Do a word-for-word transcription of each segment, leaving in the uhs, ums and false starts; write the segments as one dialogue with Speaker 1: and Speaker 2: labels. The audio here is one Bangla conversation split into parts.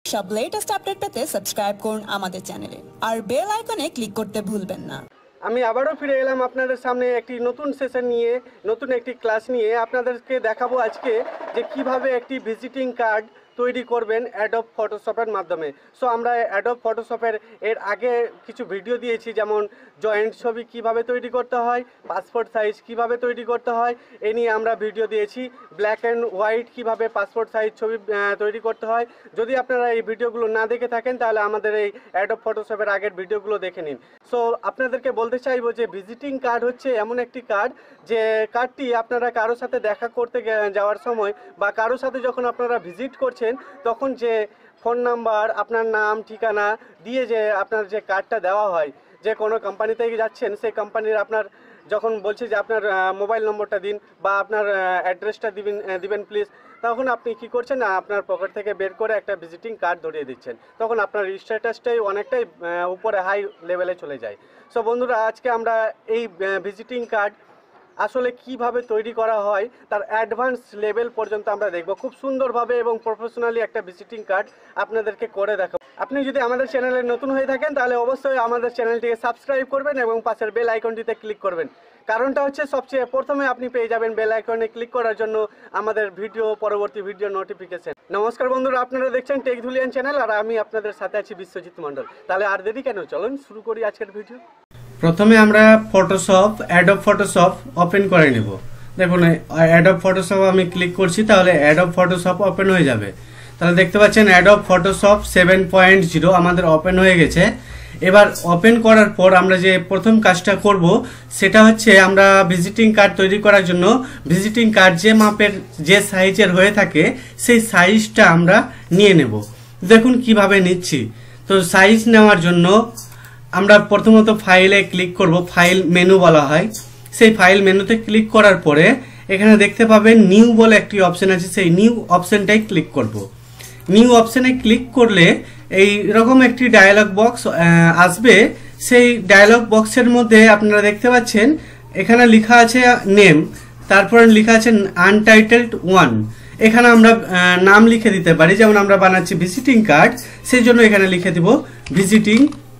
Speaker 1: সব লেটেস্ট আপডেট পেতে সাবস্ক্রাইব করুন আমাদের চ্যানেলে আর বেল আইকনে ক্লিক করতে ভুলবেন না।
Speaker 2: আমি আবারও ফিরে এলাম আপনাদের সামনে একটি নতুন সেশন নিয়ে, নতুন একটি ক্লাস নিয়ে। আপনাদেরকে দেখাবো আজকে যে কিভাবে একটি ভিজিটিং কার্ড তৈরি করবেন অ্যাডোব ফটোশপের মাধ্যমে। সো আমরা অ্যাডোব ফটোশপের এর আগে কিছু ভিডিও দিয়েছি, যেমন জয়েন্ট ছবি কিভাবে তৈরি করতে হয়, পাসপোর্ট সাইজ কিভাবে তৈরি করতে হয়, এ নিয়ে আমরা ভিডিও দিয়েছি। ব্ল্যাক অ্যান্ড হোয়াইট কিভাবে পাসপোর্ট সাইজ ছবি তৈরি করতে হয়। যদি আপনারা এই ভিডিওগুলো না দেখে থাকেন তাহলে আমাদের এই অ্যাডোব ফটোশপের আগের ভিডিওগুলো দেখে নিন। সো আপনাদেরকে বলতে চাইবো যে ভিজিটিং কার্ড হচ্ছে এমন একটি কার্ড, যে কার্ডটি আপনারা কারোর সাথে দেখা করতে যাওয়ার সময় বা কারোর সাথে যখন আপনারা ভিজিট করছেন তখন যে ফোন নাম্বার, আপনার নাম, ঠিকানা দিয়ে যে আপনার যে কার্ডটা দেওয়া হয়, যে কোনো কোম্পানিতে যাচ্ছেন সেই কোম্পানির আপনার যখন বলছে যে আপনার মোবাইল নম্বরটা দিন বা আপনার অ্যাড্রেসটা দিবেন দিবেন প্লিজ, তখন আপনি কি করছেন না আপনার পকেট থেকে বের করে একটা ভিজিটিং কার্ড ধরিয়ে দিচ্ছেন। তখন আপনার স্ট্যাটাসটাই অনেকটাই উপরে হাই লেভেলে চলে যায়। সো বন্ধুরা, আজকে আমরা এই ভিজিটিং কার্ড আসলে কিভাবে তৈরি করা হয় তার অ্যাডভান্স লেভেল পর্যন্ত আমরা দেখব। খুব সুন্দরভাবে এবং প্রফেশনালি একটা ভিজিটিং কার্ড আপনাদেরকে করে দেখাবো। আপনি যদি আমাদের চ্যানেলে নতুন হয়ে থাকেন তাহলে অবশ্যই আমাদের চ্যানেলটিকে সাবস্ক্রাইব করবেন এবং পাশের বেল আইকনটিতে ক্লিক করবেন। কারণটা হচ্ছে সবচেয়ে প্রথমে আপনি পেয়ে যাবেন বেল আইকনে ক্লিক করার জন্য আমাদের ভিডিও, পরবর্তী ভিডিও নোটিফিকেশন। নমস্কার বন্ধুরা, আপনারা দেখছেন টেকধুলিয়ান চ্যানেল আর আমি আপনাদের সাথে আছি বিশ্বজিৎ মণ্ডল। তাহলে আর দেরি কেন, চলুন শুরু করি আজকের ভিডিও। প্রথমে আমরা ফটোশপ, অ্যাডোব ফটোশপ ওপেন করে নেব। দেখুন অ্যাডোব ফটোশপ আমি ক্লিক করছি, তাহলে অ্যাডোব ফটোশপ ওপেন হয়ে যাবে। তাহলে দেখতে পাচ্ছেন Adobe Photoshop seven point zero আমাদের ওপেন হয়ে গেছে। এবার ওপেন করার পর আমরা যে প্রথম কাজটা করব সেটা হচ্ছে আমরা ভিজিটিং কার্ড তৈরি করার জন্য ভিজিটিং কার্ড যে মাপের, যে সাইজের হয়ে থাকে সেই সাইজটা আমরা নিয়ে নেব। দেখুন কিভাবে নিচ্ছি। তো সাইজ নেওয়ার জন্য আমরা প্রথমত ফাইলে ক্লিক করব, ফাইল মেনু বলা হয়। সেই ফাইল মেনুতে ক্লিক করার পরে এখানে দেখতে পাবেন নিউ বলে একটি অপশন আছে, সেই নিউ অপশনটাই ক্লিক করব। নিউ অপশনে ক্লিক করলে এই রকম একটি ডায়ালগ বক্স আসবে। সেই ডায়ালগ বক্সের মধ্যে আপনারা দেখতে পাচ্ছেন এখানে লেখা আছে নেম, তারপরে লেখা আছে আনটাইটেলড ওয়ান। এখানে আমরা নাম লিখে দিতে পারি, যেমন আমরা বানাচ্ছি ভিজিটিং কার্ড, সেই জন্য এখানে লিখে দিব visiting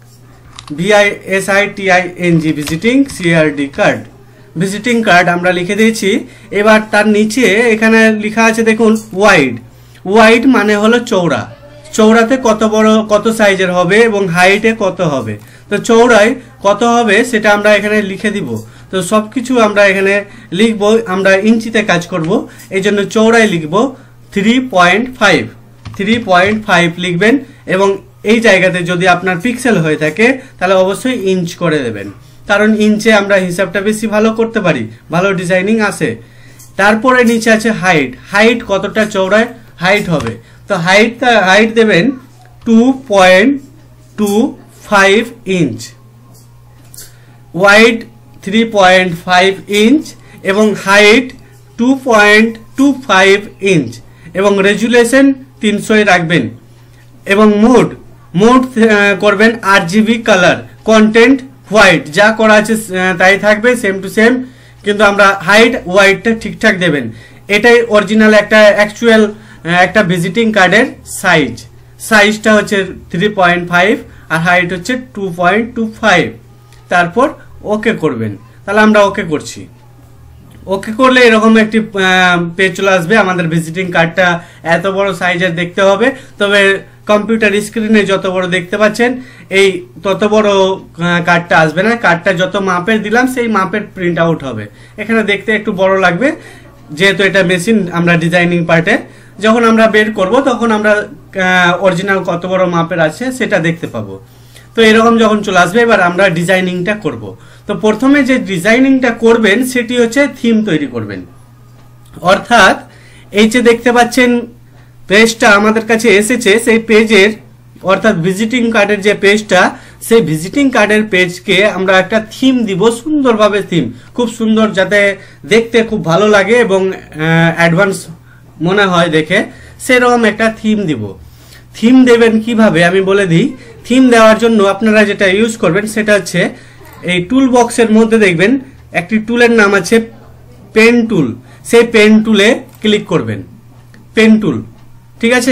Speaker 2: V I S I T I N G visiting CRD card. Visiting card আমরা লিখে দিয়েছি। এবার তার নিচে এখানে লেখা আছে দেখুন ওয়াইড। ওয়াইড মানে হলো চৌড়া, চৌড়াতে কত বড় কত সাইজের হবে এবং হাইটে কত হবে। তো চৌড়ায় কত হবে সেটা আমরা এখানে লিখে দিব। তো সবকিছু আমরা এখানে লিখবো, আমরা ইঞ্চিতে কাজ করব, এই জন্য চৌড়ায় লিখব three point five three point five লিখবেন। এবং এই জায়গাতে যদি আপনার পিক্সেল হয়ে থাকে তাহলে অবশ্যই ইঞ্চ করে দেবেন, কারণ ইঞ্চে আমরা হিসাবটা বেশি ভালো করতে পারি, ভালো ডিজাইনিং আসে। তারপরে নিচে আছে হাইট। হাইট কতটা চৌড়ায় হাইট হবে, তো হাইট হাইট দেবেন two point two five inch, wide three point five inch এবং height two point two five inch এবং রেজুলেশন তিনশোয় রাখবেন। এবং মোড মোড করবেন আট জিবি, কালার কন্টেন্ট হোয়াইট, যা করা আছে তাই থাকবে সেম টু সেম, কিন্তু আমরা হাইট হোয়াইটটা ঠিকঠাক দেবেন। এটাই অরিজিনাল একটা অ্যাকচুয়াল একটা ভিজিটিং কার্ডের সাইজ। সাইজটা হচ্ছে থ্রি পয়েন্ট ফাইভ আর হাইট হচ্ছে টু পয়েন্ট টু ফাইভ। তারপর ওকে করবেন। তাহলে আমরা ওকে করছি। ওকে করলে এরকম একটি পেজ চলে আসবে। আমাদের ভিজিটিং কার্ডটা এত বড় সাইজের দেখতে হবে, তবে কম্পিউটার স্ক্রিনে যত বড় দেখতে পাচ্ছেন এই তত বড় কার্ডটা আসবে না। কার্ডটা যত মাপের দিলাম সেই মাপের প্রিন্ট আউট হবে। এখানে দেখতে একটু বড় লাগবে, যেহেতু এটা মেশিন আমরা ডিজাইনিং পার্টে যখন আমরা বের করব তখন আমরা অরিজিনাল কত বড় মাপের আছে সেটা দেখতে পাবো। তো এরকম যখন চলে আসবে এবার আমরা ডিজাইনিংটা করব। তো প্রথমে যে ডিজাইনিংটা করবেন সেটি হচ্ছে থিম তৈরি করবেন। অর্থাৎ এই যে দেখতে পাচ্ছেন পেজটা আমাদের কাছে এসেছে, সেই পেজের অর্থাৎ ভিজিটিং কার্ডের যে পেজটা, সেই ভিজিটিং কার্ডের পেজকে আমরা একটা থিম দিব, সুন্দরভাবে থিম, খুব সুন্দর, যাতে দেখতে খুব ভালো লাগে এবং অ্যাডভান্স মনে হয় দেখে, সেরকম একটা থিম দিব। থিম দেবেন কিভাবে আমি বলে দিই। থিম দেওয়ার জন্য আপনারা যেটা ইউজ করবেন সেটা হচ্ছে এই টুল বক্সের মধ্যে দেখবেন একটি টুলের নাম আছে পেন টুল। সেই পেন টুলে ক্লিক করবেন, পেন টুল, ঠিক আছে।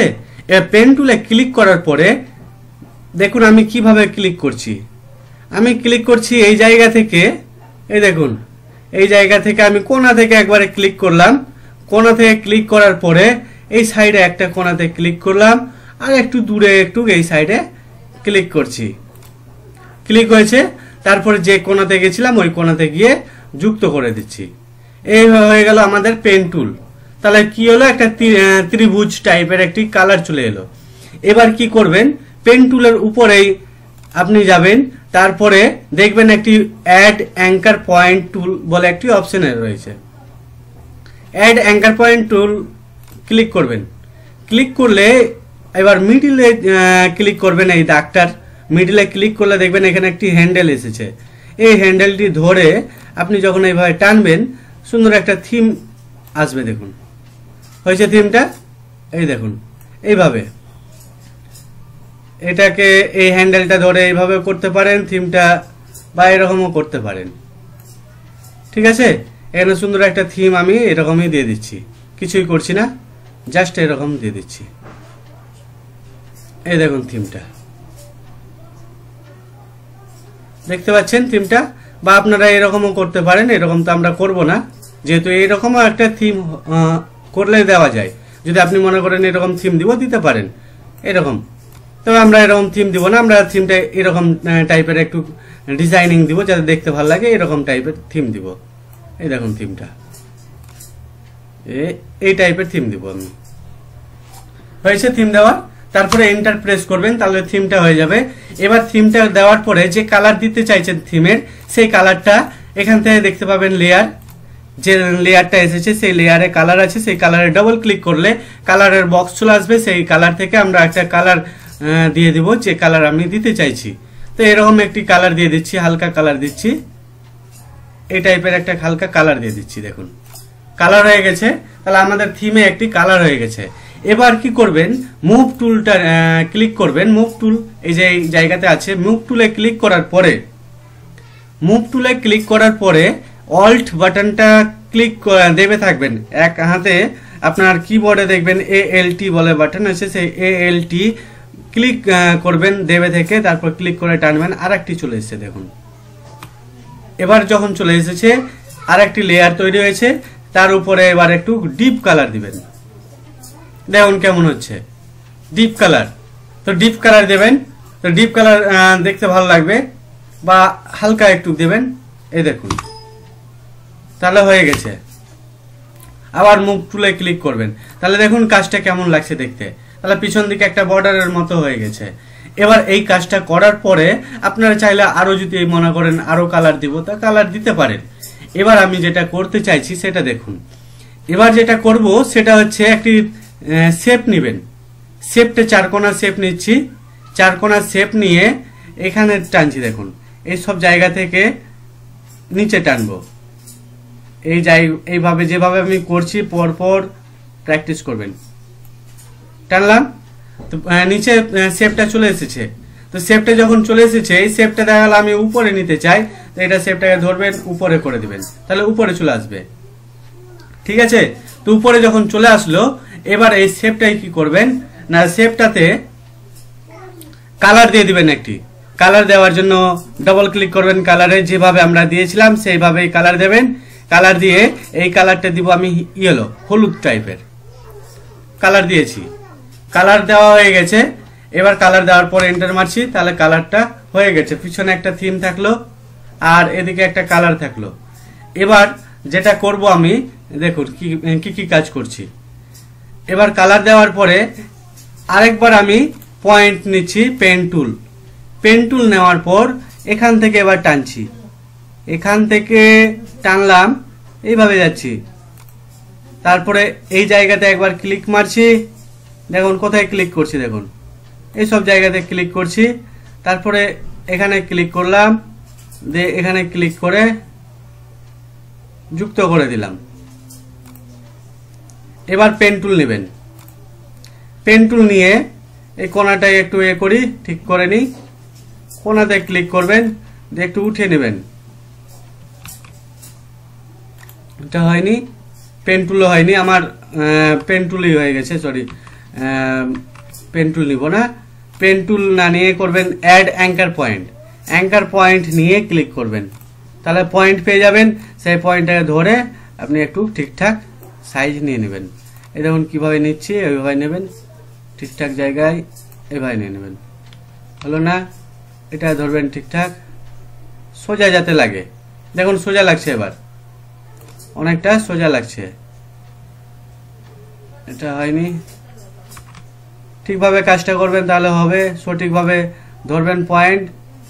Speaker 2: এবার পেন টুলে ক্লিক করার পরে দেখুন আমি কিভাবে ক্লিক করছি। আমি ক্লিক করছি এই জায়গা থেকে, এই দেখুন এই জায়গা থেকে আমি কোণা থেকে একবারে ক্লিক করলাম। কোণা থেকে ক্লিক করার পরে এই সাইডে একটা কোণাতে ক্লিক করলাম, আর একটু দূরে একটু এই সাইডে ক্লিক করছি। ক্লিক হয়েছে, তারপরে যে কোণাতে গেছিলাম ওই কোণাতে গিয়ে যুক্ত করে দিচ্ছি। এই হয়ে গেল আমাদের পেন টুল। তাহলে কি হলো, একটা ত্রিভুজ টাইপের একটি কালার চলে এলো। এবার কি করবেন, পেন টুলের উপরেই আপনি যাবেন, তারপরে দেখবেন একটি অ্যাড অ্যাঙ্কার পয়েন্ট টুল বলে একটি অপশন রয়েছে। Add anchor point tool click করবেন। ক্লিক করলে এবার মিডিলে ক্লিক করবেন, এই দাগটার মিডিলে ক্লিক করলে দেখবেন এখানে একটি হ্যান্ডেল এসেছে। এই হ্যান্ডেলটি ধরে আপনি যখন এইভাবে টানবেন সুন্দর একটা থিম আসবে। দেখুন হয়েছে থিমটা, এই দেখুন এইভাবে। এটাকে এই হ্যান্ডেলটা ধরে এইভাবে করতে পারেন থিমটা, বা এরকমও করতে পারেন। ঠিক আছে, এখানে সুন্দর একটা থিম আমি এরকমই দিয়ে দিচ্ছি, কিছুই করছি না, জাস্ট এরকম দিয়ে দিচ্ছি। এই দেখুন থিমটা দেখতে পাচ্ছেন থিমটা। বা আপনারা এরকমও করতে পারেন, এরকম তো আমরা করব না, যেহেতু এইরকমও একটা থিম করলে দেওয়া যায়। যদি আপনি মনে করেন এরকম থিম দিব, দিতে পারেন এরকম। তবে আমরা এরকম থিম দিব না, আমরা থিমটা এরকম টাইপের একটু ডিজাইনিং দিব যাতে দেখতে ভালো লাগে, এরকম টাইপের থিম দিব। এই দেখুন থিমটা এই টাইপের থিম দিব আমি। হয়েছে থিম দেওয়া, তারপরে এন্টার প্রেস করবেন, তাহলে থিমটা হয়ে যাবে। এবার থিমটা দেওয়ার পরে যে কালার দিতে চাইছেন থিমের, সেই কালারটা এখান থেকে দেখতে পাবেন। লেয়ার, যে লেয়ারটা এসেছে সেই লেয়ারে কালার আছে, সেই কালারে ডবল ক্লিক করলে কালারের বক্স চলে আসবে। সেই কালার থেকে আমরা একটা কালার দিয়ে দিব, যে কালার আমি দিতে চাইছি। তো এরকম একটি কালার দিয়ে দিচ্ছি, হালকা কালার দিচ্ছি, এই টাইপের একটা হালকা কালার দিয়ে দিচ্ছি। দেখুন কালার হয়ে গেছে, তাহলে আমাদের থিমে একটি কালার হয়ে গেছে। এবার কি করবেন, মুভ টুলটা ক্লিক করবেন। মুভ টুল এই যে জায়গাতে আছে, মুভ টুলে ক্লিক করার পরে মুভ টুলে ক্লিক করার পরে অল্ট বাটনটা ক্লিক দেবে থাকবেন এক হাতে। আপনার কিবোর্ডে দেখবেন এ এল টি বলে বাটন আছে, সেই এ এল টি ক্লিক করবেন দেবে থেকে, তারপর ক্লিক করে টানবেন, আর একটি চলে এসেছে। দেখুন এবার যখন চলে এসেছে আর একটি লেয়ার তৈরি হয়েছে, তার উপরে এবার একটু ডিপ কালার দিবেন। দেখুন কেমন হচ্ছে ডিপ কালার। তো ডিপ কালার দেবেন, তো ডিপ কালার দেখতে ভালো লাগবে, বা হালকা একটু দেবেন। এই দেখুন তাহলে হয়ে গেছে। আবার মুভ টুলে ক্লিক করবেন, তাহলে দেখুন কাজটা কেমন লাগছে দেখতে। তাহলে পিছন দিকে একটা বর্ডারের মতো হয়ে গেছে। এবার এই কাজটা করার পরে আপনারা চাইলে আরো যদি মনে করেন আরো কালার দিব, তা কালার দিতে পারেন। এবার আমি যেটা করতে চাইছি সেটা দেখুন। এবার যেটা করব সেটা হচ্ছে একটি শেপ নেবেন। শেপটা চারকোনা শেপ নিচ্ছি, চারকোনা শেপ নিয়ে এখানে টানছি। দেখুন এই সব জায়গা থেকে নিচে টানবো, এই জায়গা এইভাবে যেভাবে আমি করছি পরপর প্র্যাকটিস করবেন। টানলাম, তো নিচে শেপটা চলে এসেছে। তো শেপটা যখন চলে এসেছে, এই শেপটা দেখা গেল আমি উপরে নিতে চাই, তো এটা শেপটাকে ধরবেন, উপরে করে দিবেন, তাহলে উপরে চলে আসবে। ঠিক আছে, তো উপরে যখন চলে আসলো, এবার এই শেপটাই কি করবেন না, শেপটাতে কালার দিয়ে দিবেন। একটি কালার দেওয়ার জন্য ডবল ক্লিক করবেন, কালারে যেভাবে আমরা দিয়েছিলাম সেইভাবেই কালার দেবেন। কালার দিয়ে এই কালারটা দিব আমি ইয়েলো, হলুদ টাইপের কালার দিয়েছি। কালার দেওয়া হয়ে গেছে। এবার কালার দেওয়ার পর এন্টার মারছি, তাহলে কালারটা হয়ে গেছে। পিছনে একটা থিম থাকলো আর এদিকে একটা কালার থাকলো। এবার যেটা করব আমি, দেখুন কি কি কি কাজ করছি। এবার কালার দেওয়ার পরে আরেকবার আমি পয়েন্ট নিচ্ছি, পেন টুল। পেন টুল নেওয়ার পর এখান থেকে এবার টানছি, এখান থেকে টানলাম, এইভাবে যাচ্ছি। তারপরে এই জায়গাতে একবার ক্লিক মারছি, দেখুন কোথায় ক্লিক করছি, দেখুন এই সব জায়গাতে ক্লিক করছি। তারপরে এখানে ক্লিক করলাম, দিয়ে এখানে ক্লিক করে যুক্ত করে দিলাম। এবার পেন টুল নেবেন। পেন টুল নিয়ে এই কোণাটায় একটু এ করি, ঠিক করে নিই। কোণাতে ক্লিক করবেন, দিয়ে একটু উঠে নেবেন। এটা হয়নি, পেন টুলও হয়নি, আমার পেন টুলই হয়ে গেছে, সরি
Speaker 3: পেন টুল নিব না, পেন টুল না নিয়ে করবেন add anchor point. Anchor point নিয়ে ক্লিক করবেন, তাহলে পয়েন্ট পেয়ে যাবেন। সেই পয়েন্টটাকে ধরে আপনি একটু ঠিকঠাক সাইজ নিয়ে নেবেন। এই দেখুন কীভাবে নিচ্ছি, ওইভাবে নেবেন, ঠিকঠাক জায়গায় এভাবে নিয়ে নেবেন। হলো না, এটা ধরবেন ঠিকঠাক, সোজা যাতে লাগে। দেখুন সোজা লাগছে, এবার অনেকটা সোজা লাগছে। এটা হয়নি, ঠিকভাবে কাজটা করবেন তাহলে হবে। সঠিকভাবে ধরবেন পয়েন্ট।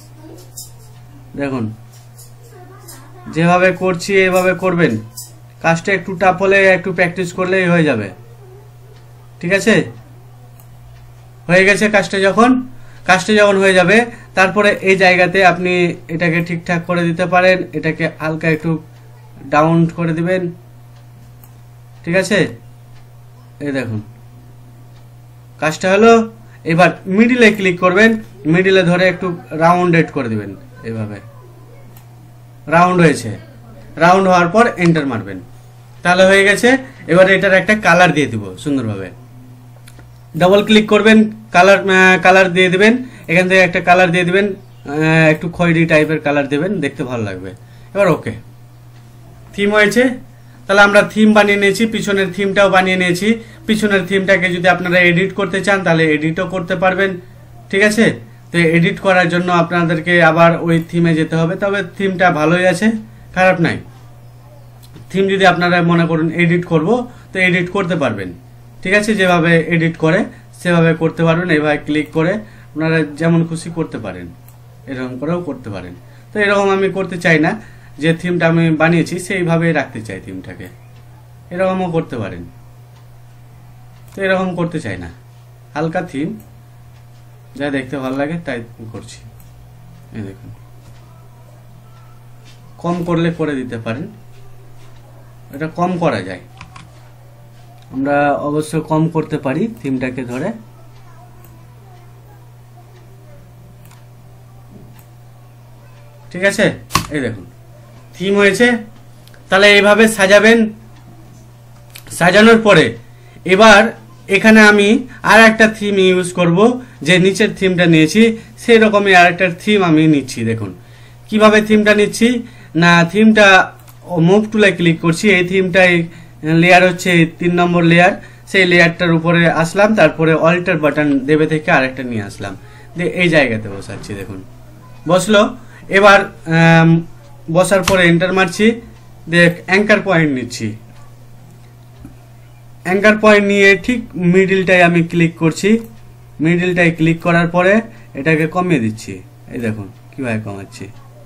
Speaker 3: দেখুন যেভাবে করছি এভাবে করবেন। কাজটা একটু টাফ হলে একটু প্র্যাকটিস করলেই হয়ে যাবে। ঠিক আছে, হয়ে গেছে কাজটা। যখন কাজটা যখন হয়ে যাবে, তারপরে এই জায়গাতে আপনি এটাকে ঠিকঠাক করে দিতে পারেন। এটাকে হালকা একটু ডাউন করে দিবেন। ঠিক আছে, এই দেখুন কাজটা হলো। এবার মিডিলে ক্লিক করবেন, মিডিলে ধরে একটু রাউন্ডেড করে দিবেন। এভাবে রাউন্ড হয়েছে, রাউন্ড হওয়ার পর এন্টার মারবেন, তাহলে হয়ে গেছে। এবার এটার একটা কালার দিয়ে দিব সুন্দরভাবে। ডাবল ক্লিক করবেন, কালার কালার দিয়ে দিবেন। এখান থেকে একটা কালার দিয়ে দিবেন, একটু খয়েরি টাইপের কালার দেবেন, দেখতে ভালো লাগবে। এবার ওকে, থিম হয়েছে। তাহলে আমরা থিম বানিয়ে নিয়েছি, পিছনের থিমটাও বানিয়ে নিয়েছি। পিছনের থিমটাকে যদি আপনারা এডিট করতে চান তাহলে এডিটও করতে পারবেন। ঠিক আছে, তো এডিট করার জন্য আপনাদেরকে আবার ওই থিমে যেতে হবে। তবে থিমটা ভালোই আছে, খারাপ নাই। থিম যদি আপনারা মনে করুন এডিট করব, তো এডিট করতে পারবেন। ঠিক আছে, যেভাবে এডিট করে সেভাবে করতে পারবেন। এভাবে ক্লিক করে আপনারা যেমন খুশি করতে পারেন, এরকম করেও করতে পারেন। তো এরকম আমি করতে চাই না, যে থিমটা আমি বানিয়েছি সেইভাবেই রাখতে চাই থিমটাকে। এরকমও করতে পারেন, তো এরকম করতে চাই না, হালকা থিম যা দেখতে ভালো লাগে তাই করছি। এই দেখুন, কম করলে করে দিতে পারেন, এটা কম করা যায়। আমরা অবশ্য কম করতে পারি থিমটাকে ধরে। ঠিক আছে, এই দেখুন থিম হয়েছে। তাহলে এইভাবে সাজাবেন। সাজানোর পরে এবার এখানে আমি আর একটা থিম ইউজ করব, যে নিচের থিমটা নিয়েছি সেই রকমই আর একটা থিম আমি নিচ্ছি। দেখুন কিভাবে থিমটা নিচ্ছি না, থিমটা মুভ টুলে ক্লিক করছি। এই থিমটাই লেয়ার হচ্ছে তিন নম্বর লেয়ার, সেই লেয়ারটার উপরে আসলাম, তারপরে অল্টার বাটন দেবে থেকে আরেকটা নিয়ে আসলাম, দিয়ে এই জায়গাতে বসাচ্ছি। দেখুন বসলো। এবার বসার পরে এন্টার মারছি, দেখ অ্যাঙ্কার পয়েন্ট নিচ্ছি। অ্যাঙ্কার পয়েন্ট নিয়ে ঠিক মিডিলটায় আমি ক্লিক করছি। মিডিলটায় ক্লিক করার পরে এটাকে কমিয়ে দিচ্ছি। এই দেখুন কিভাবে কমাচ্ছি,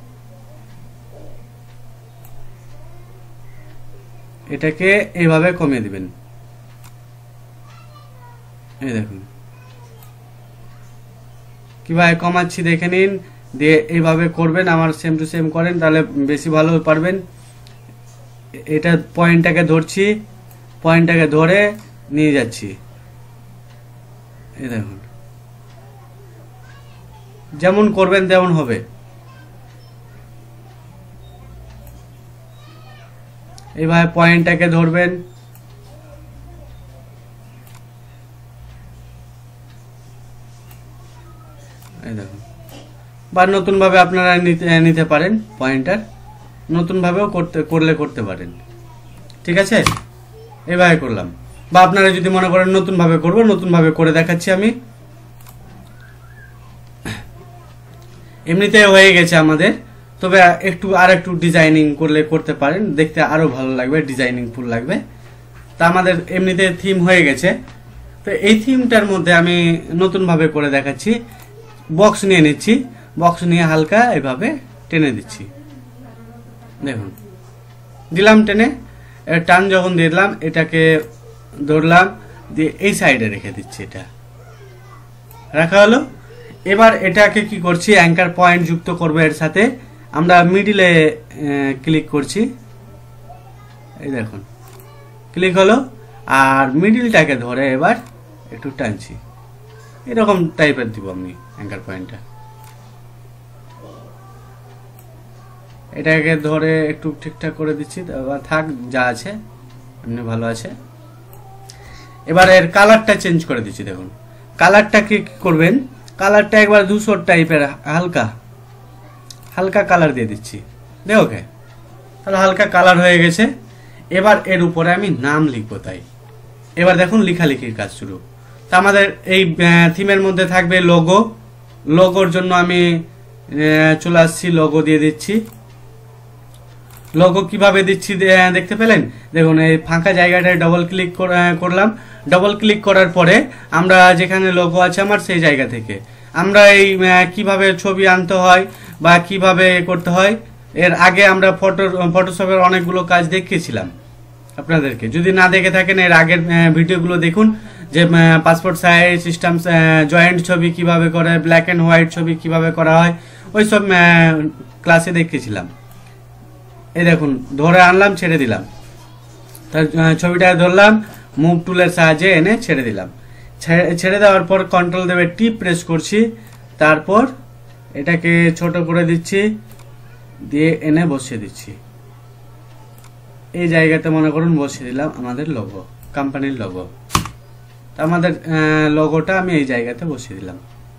Speaker 3: এটাকে এইভাবে কমিয়ে দিবেন। এই দেখুন কিভাবে কমাচ্ছি দেখে নিন, দিয়ে এইভাবে করবেন। আমার সেম টু সেম করেন তাহলে বেশি ভালো পারবেন। এটা পয়েন্টটাকে ধরছি, পয়েন্টটাকে ধরে নিয়ে যাচ্ছি। এই দেখুন যেমন করবেন তেমন হবে। এইভাবে পয়েন্টটাকে ধরবেন, এই দেখুন। বা নতুন ভাবে আপনারা নিতে নিতে পারেন, পয়েন্টার নতুন ভাবেও করতে করলে করতে পারেন। ঠিক আছে, এইভাবে করলাম। বা আপনারা যদি মনে করেন নতুন ভাবে করবো, নতুন ভাবে করে দেখাচ্ছি আমি। এমনিতে হয়ে গেছে আমাদের, তবে একটু আর একটু ডিজাইনিং করলে করতে পারেন, দেখতে আরো ভালো লাগবে, ডিজাইনিং ফুল লাগবে। তা আমাদের এমনিতে থিম হয়ে গেছে। তো এই থিমটার মধ্যে আমি নতুন ভাবে করে দেখাচ্ছি। বক্স নিয়ে নিচ্ছি, বক্স নিয়ে হালকা এভাবে টেনে দিচ্ছি। দেখুন দিলাম টেনে, টান যখন দিলাম এটাকে ধরলাম, দিয়ে এই সাইডে রেখে দিচ্ছি। এটা রাখা হলো। এবার এটাকে কি করছি, অ্যাঙ্কার পয়েন্ট যুক্ত করবো এর সাথে। আমরা মিডিলে ক্লিক করছি, এই দেখুন ক্লিক হলো। আর মিডিলটাকে ধরে এবার একটু টানছি, এরকম টাইপের দিব আমি অ্যাঙ্কার পয়েন্টটা। এটাকে ধরে একটু ঠিকঠাক করে দিচ্ছি, থাক যা আছে এমনি ভালো আছে। এবার এর কালারটা চেঞ্জ করে দিচ্ছি। দেখুন কালারটা কি করবেন, কালারটা একবার ধূসর টাইপের হালকা হালকা কালার দিয়ে দিচ্ছি। দে ওকে, তাহলে হালকা কালার হয়ে গেছে। এবার এর উপরে আমি নাম লিখবো। তাই এবার দেখুন লেখালেখির কাজ শুরু। তা আমাদের এই থিমের মধ্যে থাকবে লোগো। লোগোর জন্য আমি চলে আসছি, লোগো দিয়ে দিচ্ছি। লোগো কিভাবে দিচ্ছি দেখতে পেলেন? দেখুন এই ফাঁকা জায়গাটায় ডবল ক্লিক করলাম। ডবল ক্লিক করার পরে আমরা যেখানে লোগো আছে আমার সেই জায়গা থেকে আমরা এই কিভাবে ছবি আনতে হয় বা কিভাবে করতে হয়, এর আগে আমরা ফটো ফটোশপের অনেকগুলো কাজ দেখিয়েছিলাম আপনাদেরকে। যদি না দেখে থাকেন এর আগের ভিডিওগুলো দেখুন, যে পাসপোর্ট সাইজ সিস্টেম, জয়েন্ট ছবি কিভাবে করে, ব্ল্যাক অ্যান্ড হোয়াইট ছবি কিভাবে করা হয়, ওই সব ক্লাসে দেখিয়েছিলাম। এই দেখুন ধরে আনলাম, ছেড়ে দিলাম, তার ছবিটা ধরলাম, মুভ টুলের সাহায্যে এনে ছেড়ে দিলাম। ছেড়ে দেওয়ার পর কন্ট্রোল দেবে টি প্রেস করছি, তারপর এটাকে ছোট করে দিচ্ছি, দিয়ে এনে বসিয়ে দিচ্ছি। এই জায়গাতে মনে করুন বসিয়ে দিলাম আমাদের লোগো, কোম্পানির লোগো। আমাদের লোগোটা আমি এই জায়গাতে বসিয়ে দিলাম,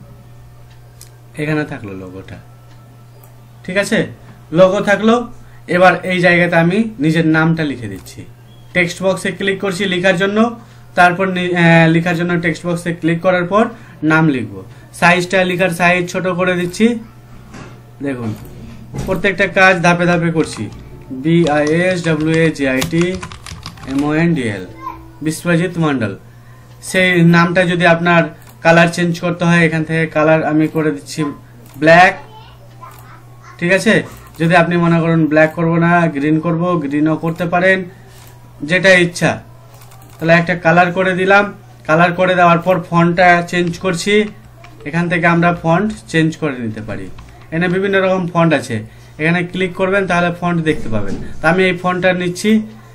Speaker 3: এখানে থাকলো লোগোটা। ঠিক আছে, লোগো থাকলো। এবার এই জায়গাতে আমি নিজের নামটা লিখে দিচ্ছি। টেক্সট বক্সে ক্লিক করছি লেখার জন্য, তারপর লেখার জন্য টেক্সট বক্সে ক্লিক করার পর নাম লিখবো। সাইজটা লেখার সাইজ ছোট করে দিচ্ছি। দেখুন প্রত্যেকটা কাজ ধাপে ধাপে করছি। B I S W A G I T M O N D L, Biswajit Mondal. সেই নামটা যদি আপনার কালার চেঞ্জ করতে হয়, এখান থেকে কালার আমি করে দিচ্ছি ব্ল্যাক। ঠিক আছে, যদি আপনি মনে করেন ব্ল্যাক করবো না, গ্রিন করব, গ্রিনও করতে পারেন, যেটা ইচ্ছা। তাহলে একটা কালার করে দিলাম। কালার করে দেওয়ার পর ফন্টটা চেঞ্জ করছি। এখান থেকে আমরা ফন্ট চেঞ্জ করে নিতে পারি। এখানে বিভিন্ন রকম ফন্ট আছে, এখানে ক্লিক করবেন তাহলে ফন্ট দেখতে পাবেন। তা আমি এই ফন্টটা নিচ্ছি।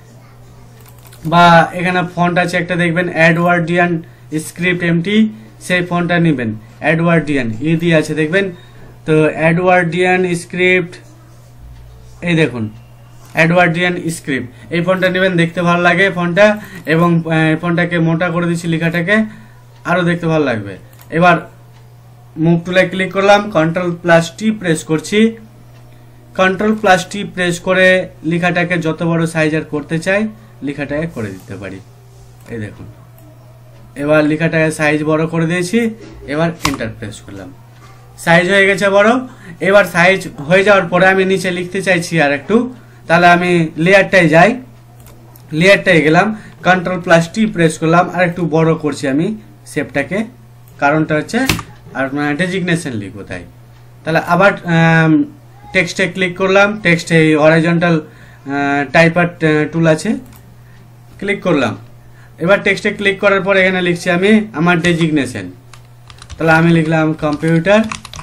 Speaker 3: বা এখানে ফন্ট আছে একটা, দেখবেন অ্যাডওয়ার্ডিয়ান স্ক্রিপ্ট এমটি, সেই ফন্টটা নেবেন। অ্যাডওয়ার্ডিয়ান ই দিয়ে আছে দেখবেন তো, অ্যাডওয়ার্ডিয়ান স্ক্রিপ্ট, এই দেখুন অ্যাডওয়ার্ডিয়ান স্ক্রিপ্ট, এই ফন্টটা নেবেন, দেখতে ভালো লাগে ফন্টটা। এবং ফন্টটাকে মোটা করে দিচ্ছি, লেখাটাকে আরো দেখতে ভালো লাগবে। এবার মুভ টুলে ক্লিক করলাম, কন্ট্রোল প্লাস টি প্রেস করছি। কন্ট্রোল প্লাস টি প্রেস করে লেখাটাকে যত বড় সাইজের করতে চাই লেখাটাকে করে দিতে পারি। এই দেখুন এবার লেখাটাকে সাইজ বড় করে দিয়েছি। এবার এন্টার প্রেস করলাম, সাইজ হয়ে গেছে বড়। এবার সাইজ হয়ে যাওয়ার পরে আমি নিচে লিখতে চাইছি আর একটু, তাহলে আমি লেয়ারটায় যাই, লেয়ারটায় গেলাম, কন্ট্রোল প্লাস টি প্রেস করলাম, আর একটু বড় করছি আমি শেপটাকে, কারণটা হচ্ছে আর ডেজিগনেশন লিখবো তাই। তাহলে আবার টেক্সটে ক্লিক করলাম, টেক্সটে এই হরাইজন্টাল টাইপার টুল আছে, ক্লিক করলাম। এবার টেক্সটে ক্লিক করার পর এখানে লিখছি আমি আমার ডেজিগনেশন। তাহলে আমি লিখলাম কম্পিউটার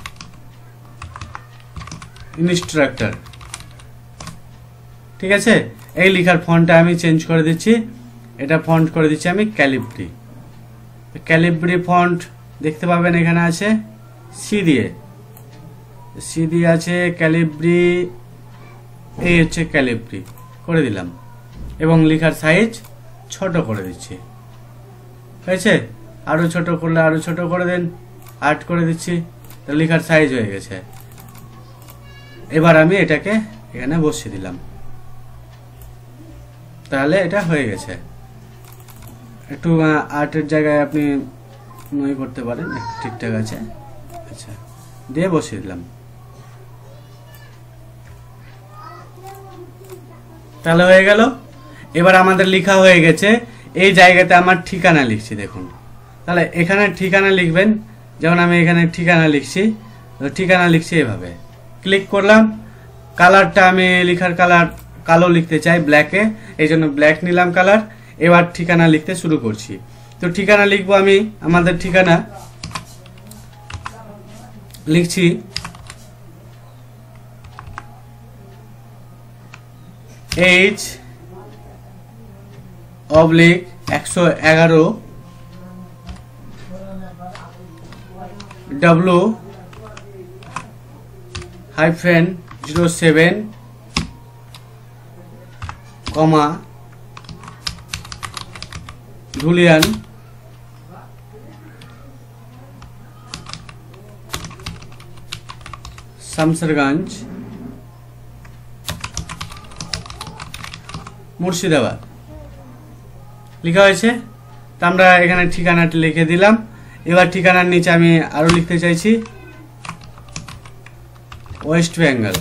Speaker 3: ইনস্ট্রাক্টর। ঠিক আছে, এই লেখার ফন্টটা আমি চেঞ্জ করে দিচ্ছি, এটা ফন্ট করে দিচ্ছি আমি ক্যালিব্রি। ক্যালিব্রি ফন্ট দেখতে পাবেন এখানে আছে সি দিয়ে, সি দিয়ে আছে ক্যালিব্রি, এই হচ্ছে ক্যালিব্রি করে দিলাম। এবং লেখার সাইজ ছোট করে দিচ্ছি, হয়েছে? আরো ছোট করলে আরো ছোট করে দেন, আট করে দিচ্ছি, লেখার সাইজ হয়ে গেছে। এবার আমি এটাকে এখানে বসিয়ে দিলাম, তাহলে এটা হয়ে গেছে। একটু আটের জায়গায় আপনি নই করতে পারেন, ঠিকঠাক আছে। আচ্ছা, দিয়ে বসিয়ে দিলাম, তাহলে হয়ে গেল। এবার আমাদের লেখা হয়ে গেছে। এই জায়গাতে আমার ঠিকানা লিখছি, দেখুন। তাহলে এখানে ঠিকানা লিখবেন, যেমন আমি এখানে ঠিকানা লিখছি, ঠিকানা লিখছি এভাবে। ক্লিক করলাম, কালারটা আমি লেখার কালার কালো লিখতে চাই, ব্ল্যাকে, এই জন্য ব্ল্যাক নিলাম কালার। এবার ঠিকানা লিখতে শুরু করছি। তো ঠিকানা লিখবো আমি, আমাদের ঠিকানা লিখছি এইচ অবলিক একশো এগারো W hyphen zero seven comma Dhulian Shamsherganj Murshidabad লেখা হয়েছে। তো আমরা এখানে ঠিকানাটি লিখে দিলাম। এবার ঠিকানার নিচে আমি আরো লিখতে চাইছি West Bengal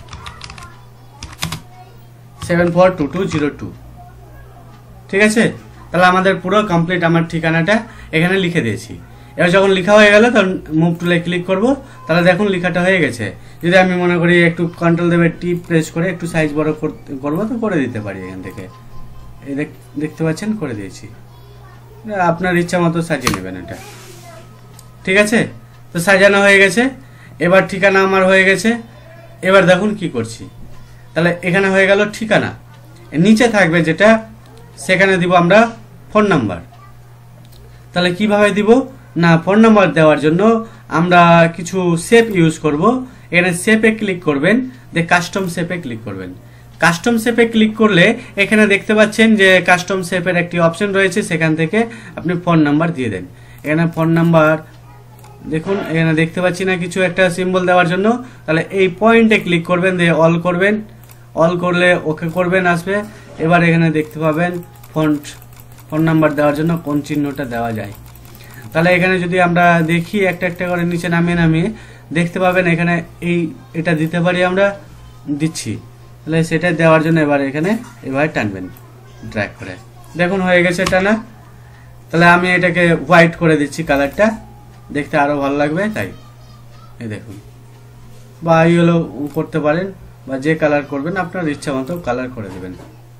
Speaker 3: seven four two two zero two. ঠিক আছে, তাহলে আমাদের পুরো কমপ্লিট আমার ঠিকানাটা এখানে লিখে দিয়েছি। এবার যখন লেখা হয়ে গেল তখন মুভ টুলে ক্লিক করব, তাহলে দেখুন লেখাটা হয়ে গেছে। যদি আমি মনে করি একটু কন্ট্রোল দেবে টি প্রেস করে একটু সাইজ বড় করবো তো করে দিতে পারি এখান থেকে। এই দেখতে পাচ্ছেন করে দিয়েছি, আপনার ইচ্ছা মতো সাজিয়ে নেবেন এটা। ঠিক আছে, তো সাজানো হয়ে গেছে। এবার ঠিকানা আমার হয়ে গেছে। এবার দেখুন কি করছি, তাহলে এখানে হয়ে গেল ঠিকানা। নিচে থাকবে যেটা সেখানে দিব আমরা ফোন নাম্বার। তাহলে কিভাবে দিব না, ফোন নাম্বার দেওয়ার জন্য আমরা কিছু শেপ ইউজ করব। এখানে শেপে ক্লিক করবেন, দিয়ে কাস্টম শেপে ক্লিক করবেন। কাস্টম শেপে ক্লিক করলে এখানে দেখতে পাচ্ছেন যে কাস্টম শেপের একটি অপশন রয়েছে, সেখান থেকে আপনি ফোন নাম্বার দিয়ে দেন। এখানে ফোন নাম্বার দেখুন, এখানে দেখতে পাচ্ছি না কিছু একটা সিম্বল দেওয়ার জন্য, তাহলে এই পয়েন্টে ক্লিক করবেন, দিয়ে অল করবেন। অল করলে ওকে করবেন, আসবে। এবার এখানে দেখতে পাবেন ফন্ট ফোন নাম্বার দেওয়ার জন্য কোন চিহ্নটা দেওয়া যায়। তাহলে এখানে যদি আমরা দেখি একটা একটা করে নিচে নামিয়ে নামিয়ে দেখতে পাবেন এখানে এই এটা দিতে পারি, আমরা দিচ্ছি। তাহলে সেটা দেওয়ার জন্য এবার এখানে এবার টানবেন ড্র্যাগ করে, দেখুন হয়ে গেছে টানা। তাহলে আমি এটাকে হোয়াইট করে দিচ্ছি, কালারটা দেখতে আরো ভালো লাগবে তাই। এই দেখুন, বা ইয়েলো করতে পারেন, বা যে কালার করবেন আপনার ইচ্ছা মতো কালার করে দেবেন।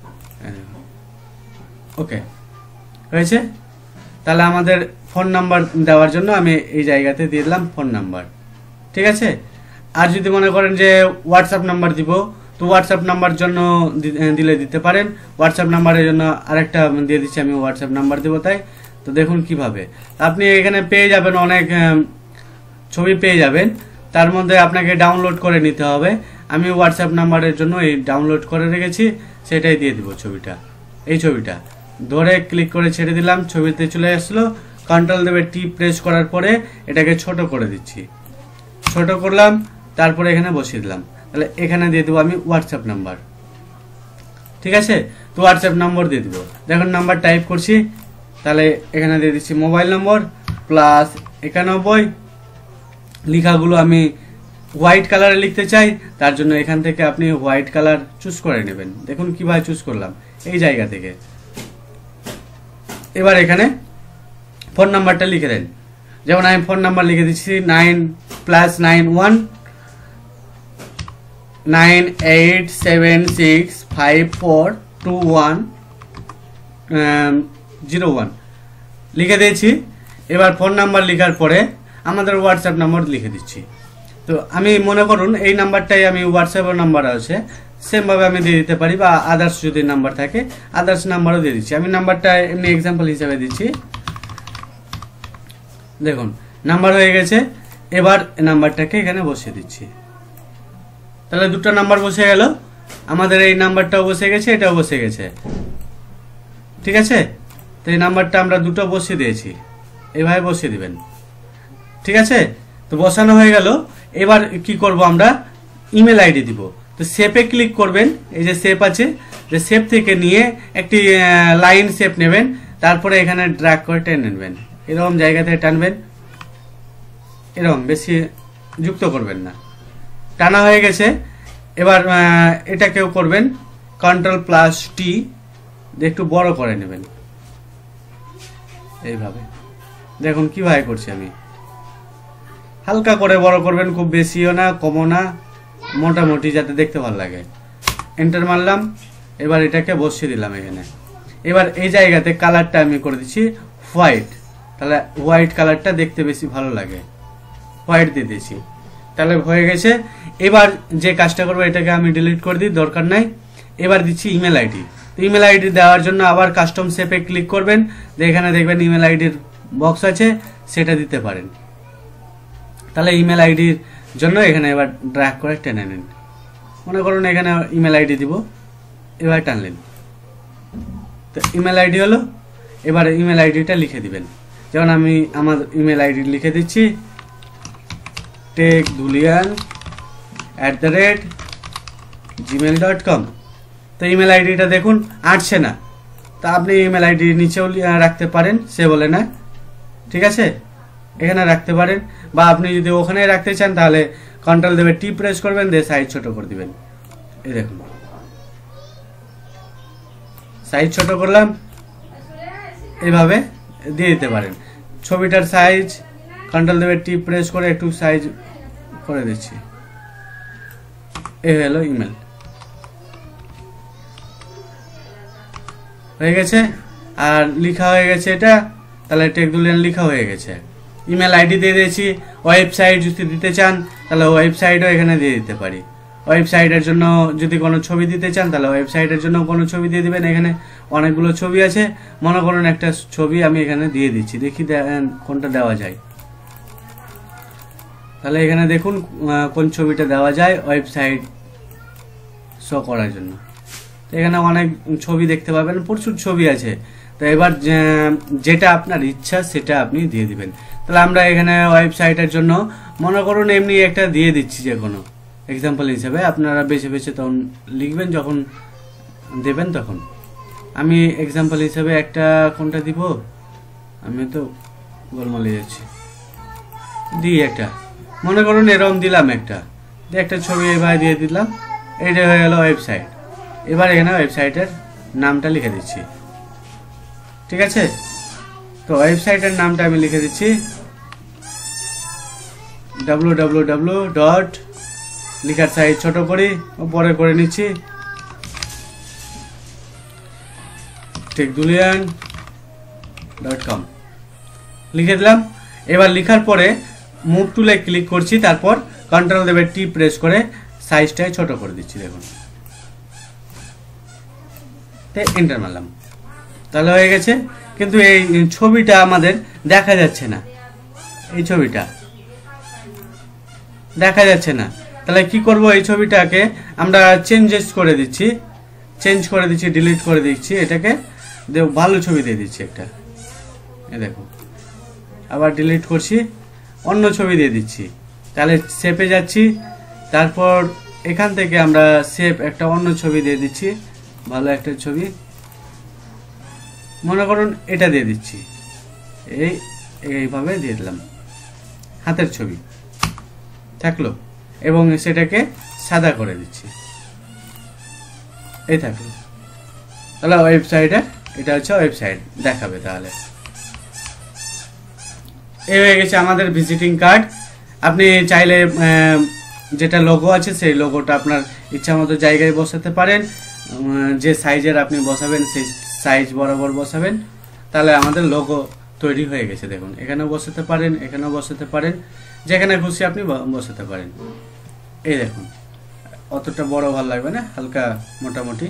Speaker 3: ওকে, হয়েছে। তাহলে আমাদের ফোন নাম্বার দেওয়ার জন্য আমি এই জায়গাতে দিয়ে দিলাম ফোন নাম্বার। ঠিক আছে, আর যদি মনে করেন যে হোয়াটসঅ্যাপ নাম্বার দিব, তো হোয়াটসঅ্যাপ নাম্বার জন্য দিলে দিতে পারেন। হোয়াটসঅ্যাপ নাম্বারের জন্য আরেকটা দিয়ে দিচ্ছি আমি, হোয়াটসঅ্যাপ নাম্বার দিব তাই। তো দেখুন কিভাবে আপনি এখানে পেয়ে যাবেন, অনেক ছবি পেয়ে যাবেন। তার মধ্যে আপনাকে ডাউনলোড করে নিতে হবে। আমি হোয়াটসঅ্যাপ নাম্বারের জন্য এই ডাউনলোড করে রেখেছি, সেটাই দিয়ে দিব ছবিটা। এই ছবিটা ধরে ক্লিক করে ছেড়ে দিলাম, ছবিতে চলে আসলো। কন্ট্রোল দেবে টি প্রেস করার পরে এটাকে ছোট করে দিচ্ছি, ছোট করলাম, তারপরে এখানে বসিয়ে দিলাম। তাহলে এখানে দিয়ে দেবো আমি হোয়াটসঅ্যাপ নাম্বার। ঠিক আছে, তো হোয়াটসঅ্যাপ নম্বর দিয়ে দেবো। দেখুন নাম্বার টাইপ করছি, তাহলে এখানে দিয়ে দিচ্ছি মোবাইল নম্বর প্লাস একানব্বই। লেখাগুলো আমি হোয়াইট কালারে লিখতে চাই, তার জন্য এখান থেকে আপনি হোয়াইট কালার চুজ করে নেবেন। দেখুন কিভাবে চুজ করলাম, এই জায়গা থেকে। এবার এখানে ফোন নাম্বারটা লিখে দেন। যেমন আমি ফোন নাম্বার লিখে দিচ্ছি nine plus nine one nine eight seven six five four two one zero one লিখে দিয়েছি। এবার ফোন নাম্বার লেখার পরে আমাদের হোয়াটসঅ্যাপ নাম্বার লিখে দিচ্ছি। তো আমি মনে করুন এই নাম্বারটাই আমি হোয়াটসঅ্যাপের নাম্বার আছে, সেমভাবে আমি দিয়ে দিতে পারি, বা আদার্স যদি নাম্বার থাকে আদার্স নাম্বারও দিয়ে দিচ্ছি। আমি নাম্বারটা এমনি এক্সাম্পল হিসাবে দিচ্ছি। দেখুন নাম্বার হয়ে গেছে। এবার নাম্বারটাকে এখানে বসিয়ে দিচ্ছি। তাহলে দুটো নাম্বার বসে গেল, আমাদের এই নাম্বারটাও বসে গেছে, এটাও বসে গেছে। ঠিক আছে, তো এই নাম্বারটা আমরা দুটো বসিয়ে দিয়েছি, এভাবে বসিয়ে দিবেন। ঠিক আছে, তো বসানো হয়ে গেল। এবার কি করব, আমরা ইমেল আইডি দিব। তো শেপে ক্লিক করবেন, এই যে শেপ আছে, যে শেপ থেকে নিয়ে একটি লাইন শেপ নেবেন, তারপরে এখানে ড্র্যাগ করে টেনে নেবেন। এরকম জায়গা থেকে টানবেন, এরকম বেশি যুক্ত করবেন না। টানা হয়ে গেছে। এবার এটা কেউ করবেন কন্ট্রোল প্লাস টি, একটু বড় করে নেবেন এইভাবে। দেখুন কিভাবে করছি আমি, হালকা করে বড় করবেন, খুব বেশিও না কমও না, মোটামুটি যাতে দেখতে ভালো লাগে। এন্টার মারলাম। এবার এটাকে বসিয়ে দিলাম এখানে। এবার এই জায়গাতে কালারটা আমি করে দিচ্ছি হোয়াইট, তাহলে হোয়াইট কালারটা দেখতে বেশি ভালো লাগে, হোয়াইট দিয়ে দিয়েছি। তাহলে হয়ে গেছে। এবার যে কাজটা করবো এটাকে আমি ডিলিট করে দিই, দরকার নাই। এবার দিচ্ছি ইমেল আইডি। তো ইমেল আইডি দেওয়ার জন্য আবার কাস্টম শেপে ক্লিক করবেন, এখানে দেখবেন ইমেল আইডির বক্স আছে, সেটা দিতে পারেন। তাহলে ইমেল আইডির জন্য এখানে এবার ড্র্যাগ করে টেনে নেন। মনে করুন এখানে ইমেল আইডি দিব, এবার টানলেন, তো ইমেল আইডি হলো। এবার ইমেল আইডিটা লিখে দিবেন। যেমন আমি আমার ইমেল আইডি লিখে দিচ্ছি tech Dhulian at the rate Gmail dot com. তো ইমেল আইডিটা দেখুন আসছে না, তা আপনি ইমেল আইডি নিচেও রাখতে পারেন, সে বলে না, ঠিক আছে, এখানে রাখতে পারেন, বা আপনি যদি ওখানে রাখতে চান তাহলে কন্ট্রোল দেবে টি প্রেস করবেন, দিয়ে সাইজ ছোট করে দিবেন। এই দেখুন সাইজ ছোট করলাম, এইভাবে দিয়ে দিতে পারেন। ছবিটার সাইজ কন্ট্রোল দেবে টি প্রেস করে একটু সাইজ করে দিচ্ছি। এই হলো ইমেল, হয়ে গেছে। আর লেখা হয়ে গেছে এটা, তাহলে টেকদুলিয়ান লেখা হয়ে গেছে। ইমেল আইডি দিয়ে দিয়েছি। ওয়েবসাইট যদি দিতে চান তাহলে ওয়েবসাইটও এখানে দিয়ে দিতে পারি। ওয়েবসাইটের জন্য যদি কোনো ছবি দিতে চান তাহলে ওয়েবসাইটের জন্য কোনো ছবি দিয়ে দিবেন। এখানে অনেকগুলো ছবি আছে, মনে করুন একটা ছবি আমি এখানে দিয়ে দিচ্ছি, দেখি কোনটা দেওয়া যায়। তাহলে এখানে দেখুন কোন ছবিটা দেওয়া যায় ওয়েবসাইট শো করার জন্য। এখানে অনেক ছবি দেখতে পাবেন, প্রচুর ছবি আছে। তো এবার যেটা আপনার ইচ্ছা সেটা আপনি দিয়ে দিবেন। তাহলে আমরা এখানে ওয়েবসাইটের জন্য মনে করুন এমনি একটা দিয়ে দিচ্ছি, যে কোনো এক্সাম্পল হিসেবে আপনারা বেছে বেছে তখন লিখবেন যখন দেবেন তখন। আমি এক্সাম্পল হিসেবে একটা কোনটা দিব, আমি তো গোলমালে যাচ্ছি, দিই একটা, মনে করুন এরকম দিলাম একটা, দিয়ে একটা ছবি এভাবে দিয়ে দিলাম, এইটা হয়ে গেল ওয়েবসাইট। এবার এখানে ওয়েবসাইটের নামটা লিখে দিচ্ছি, ঠিক আছে। তো ওয়েবসাইটের নামটা আমি লিখে দিচ্ছি ডাব্লিউ ডাব্লিউ ডাব্লিউ ডট, লিখার সাইজ ছোট করি, পরে করে নিচ্ছি, টেকদুলিয়ান ডট কম লিখে দিলাম। এবার লিখার পরে মুভ টুলে ক্লিক করছি, তারপর কন্ট্রোল দেবে টি প্রেস করে সাইজটাই ছোট করে দিচ্ছি, দেখুন, এন্টার মারলাম, তাহলে হয়ে গেছে। কিন্তু এই ছবিটা আমাদের দেখা যাচ্ছে না, এই ছবিটা দেখা যাচ্ছে না। তাহলে কি করব, এই ছবিটাকে আমরা চেঞ্জেস করে দিচ্ছি, চেঞ্জ করে দিচ্ছি, ডিলিট করে দিচ্ছি, এটাকে ভালো ছবি দিয়ে দিচ্ছি একটা, এই দেখো, আবার ডিলিট করছি, অন্য ছবি দিয়ে দিচ্ছি। তাহলে সেভে যাচ্ছি, তারপর এখান থেকে আমরা সেভ একটা অন্য ছবি দিয়ে দিচ্ছি, ভালো একটা ছবি, মনে করুন এটা দিয়ে দিচ্ছি, এই এইভাবে দিয়ে দিলাম, হাতের ছবি থাকলো, এবং সেটাকে সাদা করে দিচ্ছি, এই থাকলো। তাহলে ওয়েবসাইটে এটা হচ্ছে ওয়েবসাইট দেখাবে। তাহলে এই হয়ে গেছে আমাদের ভিজিটিং কার্ড। আপনি চাইলে যেটা লোগো আছে সেই লোগোটা আপনার ইচ্ছা মতো জায়গায় বসাতে পারেন, যে সাইজের আপনি বসাবেন সেই সাইজ বরাবর বসাবেন। তাহলে আমাদের লোগো তৈরি হয়ে গেছে, দেখুন, এখানেও বসাতে পারেন, এখানেও বসাতে পারেন, যেখানে খুশি আপনি বসাতে পারেন। এই দেখুন, অতটা বড় ভালো লাগবে না, হালকা মোটামুটি,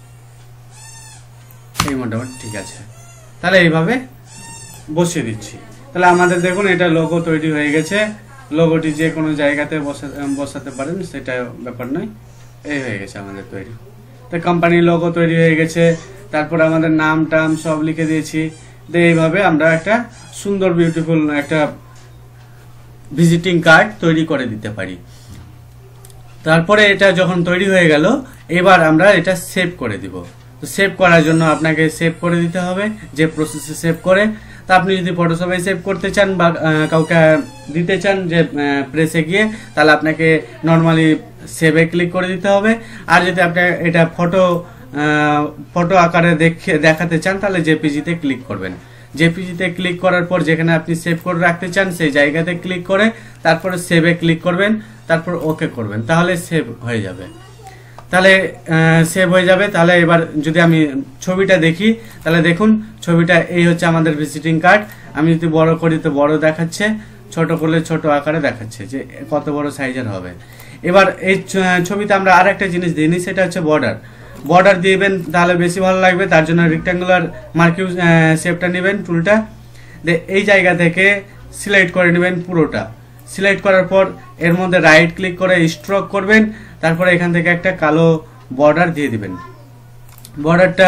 Speaker 3: এই মোটামুটি ঠিক আছে। তাহলে এইভাবে বসিয়ে দিচ্ছি। তাহলে আমাদের দেখুন এটা লোগো তৈরি হয়ে গেছে। লোগোটি যে কোনো জায়গাতে বসাতে পারেন, সেটা ব্যাপার নয়, এই হয়ে গেছে আমাদের তৈরি। তো কোম্পানির লোগো তৈরি হয়ে গেছে, তারপর আমাদের নাম টাম সব লিখে দিয়েছি। তো এইভাবে আমরা একটা সুন্দর বিউটিফুল একটা ভিজিটিং কার্ড তৈরি করে দিতে পারি। তারপরে এটা যখন তৈরি হয়ে গেল, এবার আমরা এটা সেভ করে দিব। তো সেভ করার জন্য আপনাকে সেভ করে দিতে হবে, যে প্রসেসে সেভ করে। তা আপনি যদি ফটোশপে সেভ করতে চান বা কাউকে দিতে চান যে প্রেসে গিয়ে, তাহলে আপনাকে নর্মালি সেভে ক্লিক করে দিতে হবে। আর যদি আপনি এটা ফটো ফটো আকারে দেখে দেখাতে চান তাহলে জেপিজিতে ক্লিক করবেন। জেপিজিতে ক্লিক করার পর যেখানে আপনি সেভ করে রাখতে চান সেই জায়গাতে ক্লিক করে তারপরে সেভে ক্লিক করবেন, তারপর ওকে করবেন, তাহলে সেভ হয়ে যাবে। তাহলে সেভ হয়ে যাবে। তাহলে এবার যদি আমি ছবিটা দেখি, তাহলে দেখুন ছবিটা এই হচ্ছে আমাদের ভিজিটিং কার্ড। আমি যদি বড় করি তো বড় দেখাচ্ছে, ছোট করলে ছোট আকারে দেখাচ্ছে যে কত বড় সাইজের হবে। এবার এই ছবিতে আমরা আর একটা জিনিস দিইনি, সেটা হচ্ছে বর্ডার। বর্ডার দিবেন তাহলে বেশি ভালো লাগবে, তার জন্য রেক্ট্যাঙ্গুলার মার্কিউ শেপটা নেবেন, টুলটা এই জায়গা থেকে সিলেক্ট করে নেবেন পুরোটা। সিলেক্ট করার পর এর মধ্যে রাইট ক্লিক করে স্ট্রোক করবেন, তারপরে এখান থেকে একটা কালো বর্ডার দিয়ে দিবেন। বর্ডারটা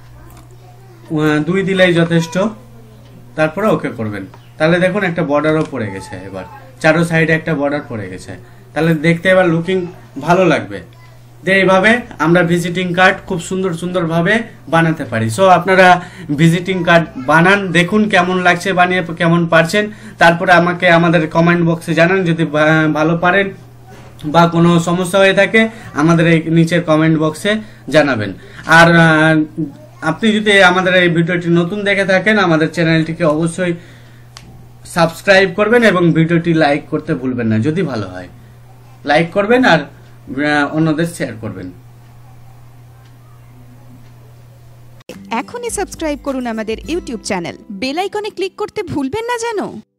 Speaker 3: দুই দিলেই যথেষ্ট, তারপরে ওকে করবেন। তাহলে দেখুন একটা বর্ডারও পড়ে গেছে। এবার চারো সাইডে একটা বর্ডার পড়ে গেছে। তাহলে দেখতে এবার লুকিং ভালো লাগবে। যে এইভাবে আমরা ভিজিটিং কার্ড খুব সুন্দর সুন্দরভাবে বানাতে পারি। সো আপনারা ভিজিটিং কার্ড বানান, দেখুন কেমন লাগছে বানিয়ে, কেমন পারছেন, তারপরে আমাকে আমাদের কমেন্ট বক্সে জানান যদি ভালো পারেন বা কোনো সমস্যা হয়ে থাকে আমাদের এই নিচের কমেন্ট বক্সে জানাবেন। আর আপনি যদি আমাদের এই ভিডিওটি নতুন দেখে থাকেন আমাদের চ্যানেলটিকে অবশ্যই সাবস্ক্রাইব করবেন এবং ভিডিওটি লাইক করতে ভুলবেন না। যদি ভালো হয় লাইক করবেন আর অন্যদের শেয়ার করবেন।
Speaker 4: এখনই সাবস্ক্রাইব করুন আমাদের ইউটিউব চ্যানেল, বেল আইকনে ক্লিক করতে ভুলবেন না যেন।